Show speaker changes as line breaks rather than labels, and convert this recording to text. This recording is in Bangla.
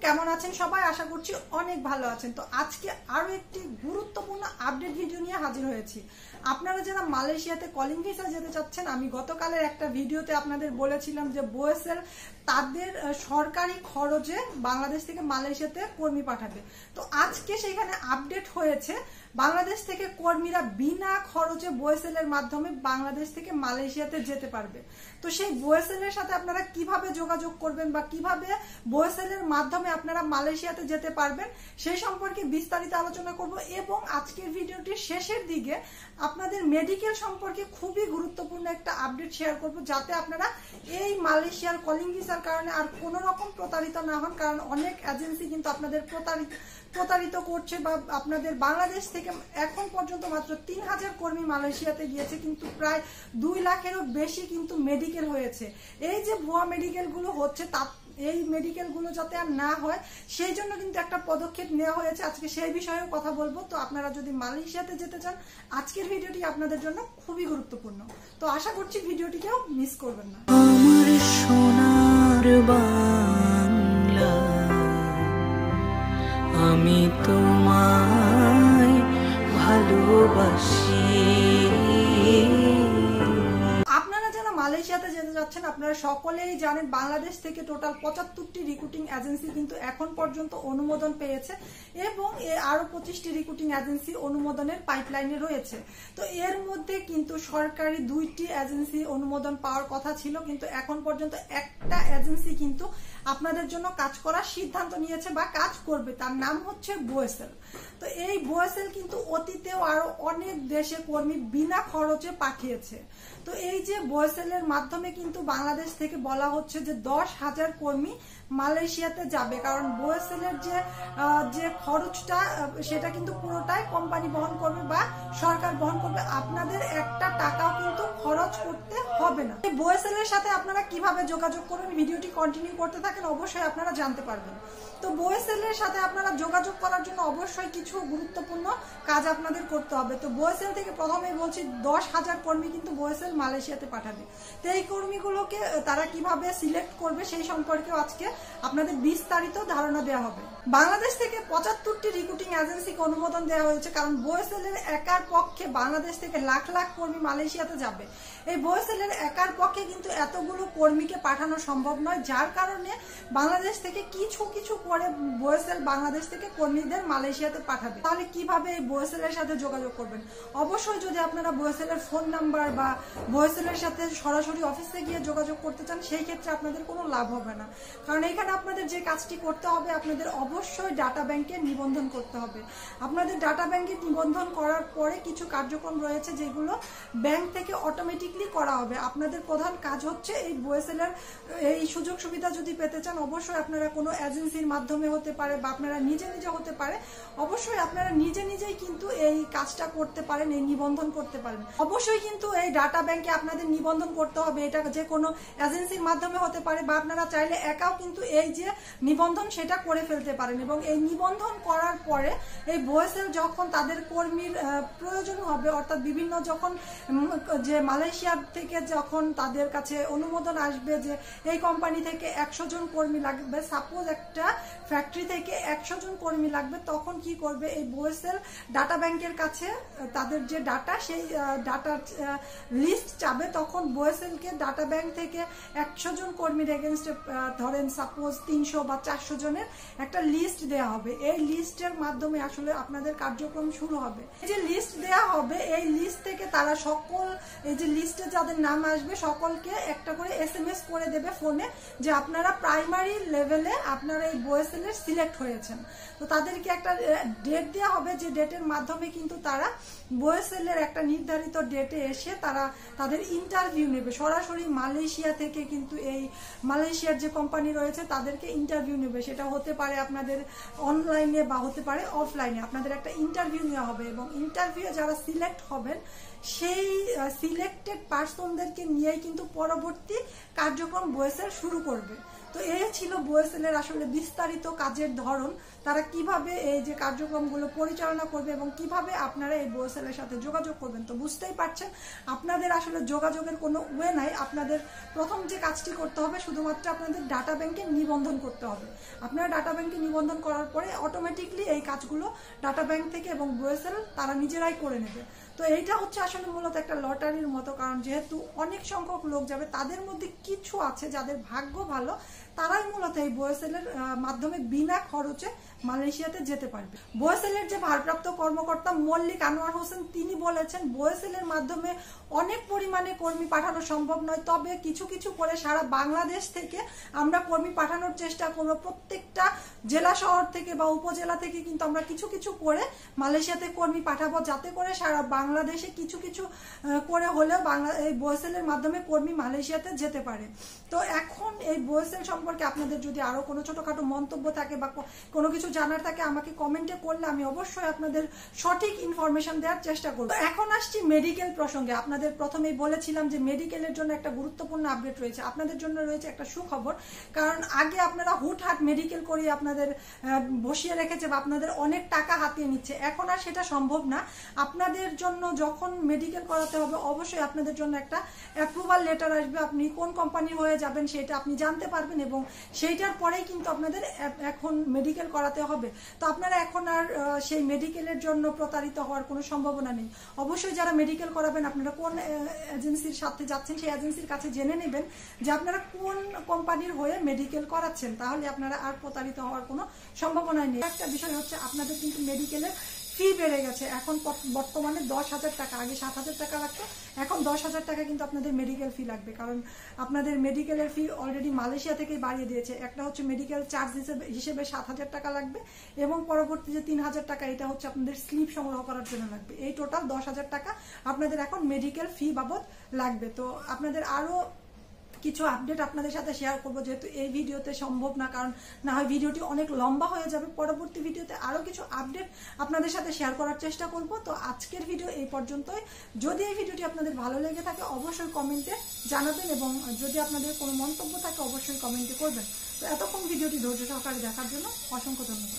কেমন আছেন সবাই? আশা করছি অনেক ভালো আছেন। তো আজকে আরো একটি গুরুত্বপূর্ণ আপডেট ভিডিও নিয়ে হাজির হয়েছি। আপনারা যারা মালয়েশিয়াতে কলিং ভিসা যেতে চাচ্ছেন, আমি গতকালের একটা ভিডিওতে আপনাদের বলেছিলাম যে বোয়েসেল তাদের সরকারি খরচে বাংলাদেশ থেকে মালয়েশিয়াতে কর্মী পাঠাবে। তো আজকে সেখানে আপডেট হয়েছে বাংলাদেশ থেকে কর্মীরা বিনা খরচে বোয়েসেলের মাধ্যমে বাংলাদেশ থেকে মালয়েশিয়াতে যেতে পারবে। তো সেই বোয়েসেলের সাথে আপনারা কিভাবে যোগাযোগ করবেন বা কিভাবে বোয়েসেলের মাধ্যমে আপনারা মালয়েশিয়াতে যেতে পারবেন সেই সম্পর্কে বিস্তারিত আলোচনা করব। এবং আজকের ভিডিওটির শেষের দিকে আপনাদের মেডিকেল সম্পর্কে খুবই গুরুত্বপূর্ণ একটা আপডেট শেয়ার করব, যাতে আপনারা এই মালয়েশিয়ার কলিং ভিসার কারণে আর কোনো রকম প্রতারিত না হন। কারণ অনেক এজেন্সি কিন্তু আপনাদের প্রতারিত করছে বা আপনাদের বাংলাদেশ থেকে এখন পর্যন্ত মাত্র 3000 কর্মী মালয়েশিয়াতে গিয়েছে, কিন্তু প্রায় 2 লাখেরও বেশি কিন্তু মেডিকেল হয়েছে। এই যে ভুয়া মেডিকেল গুলো হচ্ছে, এই মেডিকেল গুলো যাতে আর না হয় সেই জন্য কিন্তু একটা পদক্ষেপ নেওয়া হয়েছে। আজকে সেই বিষয়েও কথা বলবো। তো আপনারা যদি মালয়েশিয়াতে যেতে চান, আজকের ভিডিওটি আপনাদের জন্য খুবই গুরুত্বপূর্ণ। তো আশা করছি ভিডিওটিকেও মিস করবেন না।
আমার সোনার বাংলা, আমি তোমায় ভালোবাসি।
মালয়েশিয়াতে যেতে যাচ্ছেন আপনারা সকলেই জানেন, বাংলাদেশ থেকে টোটাল 75টি রিক্রুটিং এজেন্সি কিন্তু এখন পর্যন্ত অনুমোদন পেয়েছে এবং আরো 25টি রিক্রুটিং এজেন্সি অনুমোদনের পাইপলাইনে রয়েছে। তো এর মধ্যে কিন্তু সরকারি 2টি এজেন্সি অনুমোদন পাওয়ার কথা ছিল, কিন্তু এখন পর্যন্ত একটা এজেন্সি কিন্তু আপনাদের জন্য কাজ করার সিদ্ধান্ত নিয়েছে বা কাজ করবে, তার নাম হচ্ছে বোয়েসেল। তো এই বোয়েসেল কিন্তু অতীতেও আরো অনেক দেশে কর্মী বিনা খরচে পাঠিয়েছে। তো এই যে বোয়েসেলের মাধ্যমে কিন্তু বাংলাদেশ থেকে বলা হচ্ছে যে 10,000 কর্মী মালয়েশিয়াতে যাবে, কারণ বোয়েসেলের যে খরচটা সেটা কিন্তু পুরোটাই কোম্পানি বহন করবে বা সরকার বহন করবে, আপনাদের একটা টাকাও কিন্তু খরচ করতে হবে না। এই বোয়েসেলের সাথে আপনারা কিভাবে যোগাযোগ করবেন, ভিডিওটি কন্টিনিউ করতে থাকেন, অবশ্যই আপনারা জানতে পারবেন। তো বোয়েসেলের সাথে আপনারা যোগাযোগ করার জন্য অবশ্যই কিছু গুরুত্বপূর্ণ কাজ আপনাদের করতে হবে। তো বোয়েসেল থেকে প্রথমেই বলছি 10,000 কর্মী কিন্তু বোয়েসেল মালয়েশিয়াতে পাঠাবে। তো এই কর্মীগুলোকে তারা কিভাবে সিলেক্ট করবে সেই সম্পর্কেও আজকে আপনাদের বিস্তারিত ধারণা দেওয়া হবে। বাংলাদেশ থেকে 75টি রিক্রুটিং এজেন্সিকে অনুমোদন দেওয়া হয়েছে, কারণ বোয়েসেলের একার পক্ষে বাংলাদেশ থেকে লাখ লাখ কর্মী মালয়েশিয়াতে যাবে। এই বোয়েসেলের একার পক্ষে কিন্তু এতগুলো কর্মীকে পাঠানো সম্ভব নয়, যার কারণে বাংলাদেশ থেকে কিছু কিছু করে বোয়েসেল বাংলাদেশ থেকে কর্মীদের মালয়েশিয়াতে পাঠাবে। তাহলে কিভাবে এই বোয়েসেলের সাথে যোগাযোগ করবেন? অবশ্যই যদি আপনারা বোয়েসেলের ফোন নাম্বার বা বোয়েসেলের সাথে সরাসরি অফিসে গিয়ে যোগাযোগ করতে চান, সেই ক্ষেত্রে আপনাদের কোনো লাভ হবে না। কারণ এখানে আপনাদের যে কাজটি করতে হবে, আপনাদের অবশ্যই ডাটা ব্যাংকে নিবন্ধন করতে হবে। আপনাদের ডাটা ব্যাংকে নিবন্ধন করার পরে কিছু কার্যক্রম রয়েছে যেগুলো ব্যাংক থেকে অটোমেটিকলি করা হবে। আপনাদের প্রধান কাজ হচ্ছে এই বোয়েসেলের এই সুযোগ সুবিধা যদি পেতে চান, অবশ্যই আপনারা কোনো এজেন্সির মাধ্যমে হতে পারে বা আপনারা নিজে নিজে হতে পারে, অবশ্যই আপনারা নিজে নিজেই কিন্তু এই কাজটা করতে পারেন, এই নিবন্ধন করতে পারেন। অবশ্যই কিন্তু এই ডাটা ব্যাংকে আপনাদের নিবন্ধন করতে হবে। এটা যে কোনো এজেন্সির মাধ্যমে হতে পারে বা আপনারা চাইলে একাও কিন্তু এই যে নিবন্ধন সেটা করে ফেলতে পারেন। এবং এই নিবন্ধন করার পরে এই বোয়েসেল যখন তাদের কর্মীর প্রয়োজন হবে, অর্থাৎ বিভিন্ন যখন যে মালয়েশিয়া থেকে যখন তাদের কাছে অনুমোদন আসবে যে এই কোম্পানি থেকে 100 জন কর্মী লাগবে, সাপোজ একটা ফ্যাক্টরি থেকে 100 জন কর্মী লাগবে, তখন কি করবে, এই বোয়েসেল ডাটা ব্যাংকের কাছে তাদের যে ডাটা সেই ডাটার লিস্ট চাবে। তখন বোয়েসেলকে ডাটা ব্যাংক থেকে 100 জন কর্মীর এগেনস্টে ধরেন সাপোজ 300 বা 400 জনের একটা লিস্ট দেওয়া হবে। এই লিস্টের মাধ্যমে আসলে আপনাদের কার্যক্রম শুরু হবে। এই যে লিস্ট দেওয়া হবে, এই লিস্ট থেকে তারা সকল এই যে লিস্টে যাদের নাম আসবে সকলকে একটা করে SMS করে দেবে ফোনে যে আপনারা প্রাইমারি লেভেলে আপনারা এই বোয়েসেলের সিলেক্ট হয়েছেন। তো তাদেরকে একটা ডেট দেওয়া হবে, যে ডেটের মাধ্যমে কিন্তু তারা বোয়েসেলের একটা নির্ধারিত ডেটে এসে তারা তাদের ইন্টারভিউ নেবে। সরাসরি মালয়েশিয়া থেকে কিন্তু এই মালয়েশিয়ার যে কোম্পানি রয়েছে তাদেরকে ইন্টারভিউ নেবে। সেটা হতে পারে আপনাদের অনলাইনে বা হতে পারে অফলাইনে। আপনাদের একটা ইন্টারভিউ নেওয়া হবে এবং ইন্টারভিউ যারা সিলেক্ট হবেন সেই সিলেক্টেড পার্সনদেরকে নিয়েই কিন্তু পরবর্তী কার্যক্রম বোয়েসেল শুরু করবে। তো এই ছিল বোয়েসেল এর আসলে বিস্তারিত কাজের ধরন, তারা কিভাবে এই যে কার্যক্রমগুলো পরিচালনা করবে এবং কিভাবে আপনারা এই বোয়েসেল এর সাথে যোগাযোগ করবেন। তো বুঝতেই পারছেন আপনাদের আসলে যোগাযোগের কোনো ওয়ে নাই। আপনাদের প্রথম যে কাজটি করতে হবে শুধুমাত্র আপনাদের ডাটা ব্যাংকে নিবন্ধন করতে হবে। আপনারা ডাটা ব্যাংকে নিবন্ধন করার পরে অটোমেটিকলি এই কাজগুলো ডাটা ব্যাংক থেকে এবং বোয়েসেল তারা নিজেরাই করে নেবে। তো এইটা হচ্ছে আসলে মূলত একটা লটারির মতো, কারণ যেহেতু অনেক সংখ্যক লোক যাবে, তাদের মধ্যে কিছু আছে যাদের ভাগ্য ভালো, তারাই মূলত এই বোয়েসেলের মাধ্যমে বিনা খরচে মালয়েশিয়াতে যেতে পারবে। বোয়েসেলের যে ভারপ্রাপ্ত কর্মকর্তা মল্লিক আনোয়ার হোসেন তিনি বলেছেন বয়েসেলের মাধ্যমে অনেক পরিমাণে কর্মী পাঠানো সম্ভব নয়, তবে কিছু কিছু করে সারা বাংলাদেশ থেকে আমরা কর্মী পাঠানোর চেষ্টা করব। প্রত্যেকটা জেলা শহর থেকে বা উপজেলা থেকে কিন্তু আমরা কিছু কিছু করে মালয়েশিয়াতে কর্মী পাঠাবো, যাতে করে সারা বাংলাদেশে কিছু কিছু করে হলেও এই বোয়েসেলের মাধ্যমে কর্মী মালয়েশিয়াতে যেতে পারে। তো এখন এই বোয়েসেল সম্পর্কে আপনাদের যদি আরো কোনো ছোটখাটো মন্তব্য থাকে বা কোনো কিছু জানার থাকে আমাকে কমেন্টে করলে আমি অবশ্যই আপনাদের সঠিক ইনফরমেশন দেওয়ার চেষ্টা করব। এখন আসছি মেডিকেল প্রসঙ্গে। আপনাদের প্রথমেই বলেছিলাম যে মেডিকেলের জন্য একটা গুরুত্বপূর্ণ আপডেট রয়েছে, আপনাদের জন্য রয়েছে একটা সুখবর। কারণ আগে আপনারা হুটহাট মেডিকেল করিয়ে আপনাদের বসিয়ে রেখেছে বা আপনাদের অনেক টাকা হাতিয়ে নিচ্ছে, এখন আর সেটা সম্ভব না। আপনাদের জন্য যখন মেডিকেল করাতে হবে অবশ্যই আপনাদের জন্য একটা অ্যাপ্রুভাল লেটার আসবে, আপনি কোন কোম্পানি হয়ে যাবেন সেটা আপনি জানতে পারবেন এবং সেইটার পরেই কিন্তু আপনাদের এখন মেডিকেল করাতে হবে। তো আপনারা এখন আর সেই মেডিকেলের জন্য প্রতারিত হওয়ার কোনো সম্ভাবনা নেই। অবশ্যই যারা মেডিকেল করাবেন আপনারা কোন এজেন্সির সাথে যাচ্ছেন সেই এজেন্সির কাছে জেনে নেবেন যে আপনারা কোন কোম্পানির হয়ে মেডিকেল করাচ্ছেন, তাহলে আপনারা আর প্রতারিত হওয়ার কোনো সম্ভাবনা নেই। একটা বিষয় হচ্ছে আপনাদের কিন্তু মেডিকেলের ফি বেড়ে গেছে, এখন বর্তমানে 10,000 টাকা, আগে 7,000 টাকা লাগতো, এখন 10,000 টাকা কিন্তু আপনাদের মেডিকেল ফি লাগবে। কারণ আপনাদের মেডিকেলের ফি অলরেডি মালয়েশিয়া থেকেই বাড়িয়ে দিয়েছে। একটা হচ্ছে মেডিকেল চার্জ হিসেবে 7,000 টাকা লাগবে এবং পরবর্তী যে 3,000 টাকা এটা হচ্ছে আপনাদের স্লিপ সংগ্রহ করার জন্য লাগবে। এই টোটাল 10,000 টাকা আপনাদের এখন মেডিকেল ফি বাবদ লাগবে। তো আপনাদের আরো কিছু আপডেট আপনাদের সাথে শেয়ার করবো, যেহেতু এই ভিডিওতে সম্ভব না, কারণ না হয় ভিডিওটি অনেক লম্বা হয়ে যাবে। পরবর্তী ভিডিওতে আরো কিছু আপডেট আপনাদের সাথে শেয়ার করার চেষ্টা করব। তো আজকের ভিডিও এই পর্যন্তই। যদি এই ভিডিওটি আপনাদের ভালো লেগে থাকে অবশ্যই কমেন্টে জানাবেন এবং যদি আপনাদের কোনো মন্তব্য থাকে অবশ্যই কমেন্টে করবেন। তো এতক্ষণ ভিডিওটি ধৈর্য সহকারে দেখার জন্য অসংখ্য ধন্যবাদ।